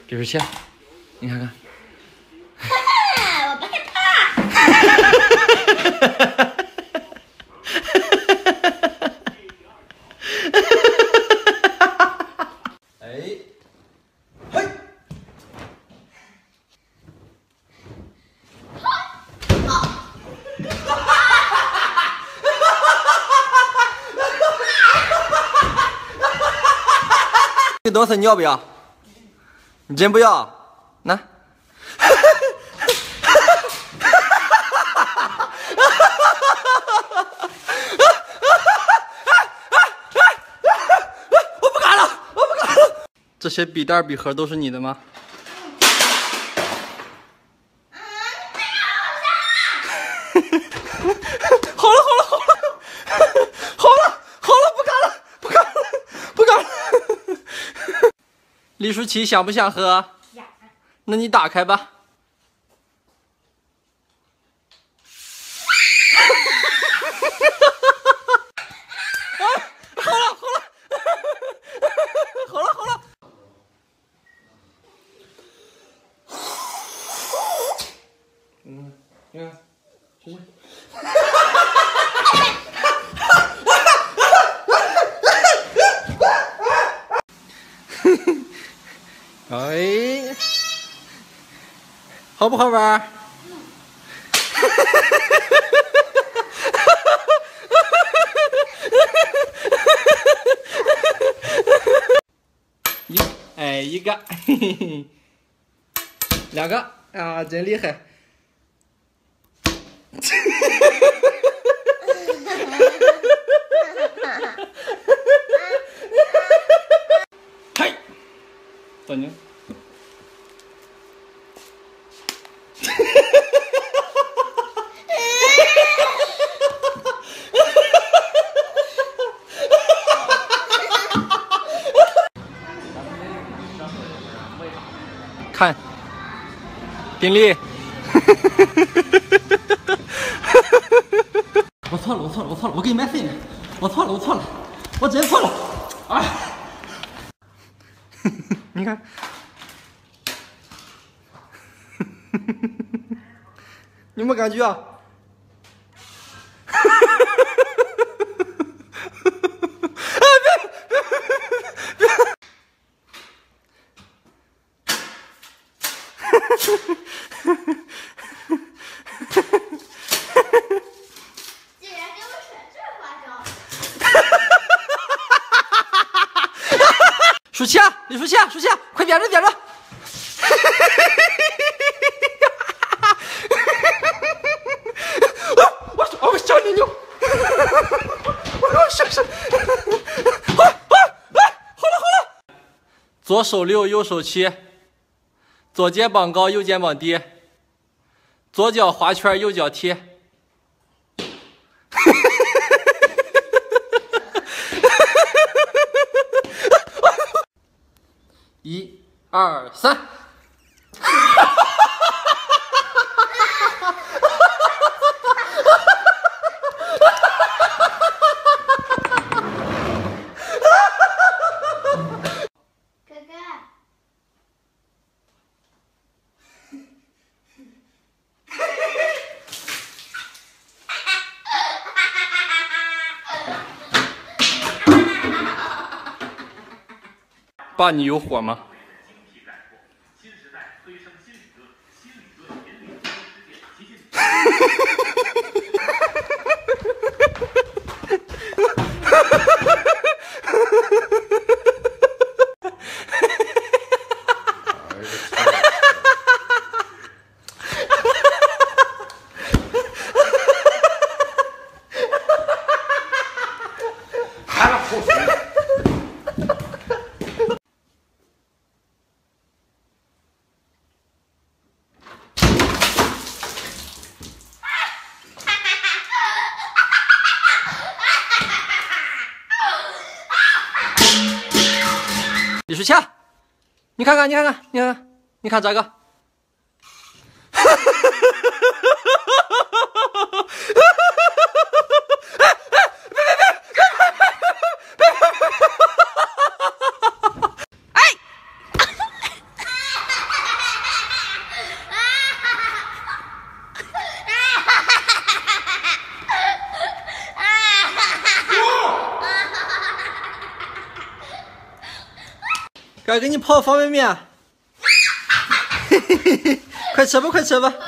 李书谦，你看看。 我不害怕。 哎，嘿。这东西你要不要？你真不要？那。我不敢了，我不敢了。这些笔袋笔盒都是你的吗？好了，不敢了。李舒淇想不想喝？ 想。 那你打开吧。好了。你看，试试。哎，好不好玩？一个，嘿嘿嘿，两个啊，真厉害！嘿，到你。看，丁力，我错了，我给你买分了，我错了，我真错了，啊！你看，你有没有感觉啊？ 竟然给我耍这花招！ 舒淇，李舒淇，快点着！我小牛牛，我小，好了，左手6，右手7，左肩膀高，右肩膀低，左脚划圈，右脚踢。1、2、3。 哥哥， 爸，你有火吗？李书谦，你看看，你看这个。 哥给你泡方便面。嘿嘿嘿嘿，快吃吧，快吃吧。